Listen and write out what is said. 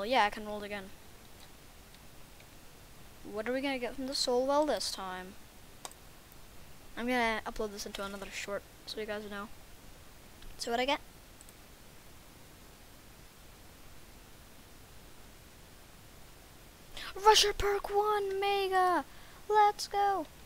well, yeah, I can roll it again. What are we gonna get from the soul well this time? I'm gonna upload this into another short so you guys know. So what I get? Rusher perk 1 mega! Let's go!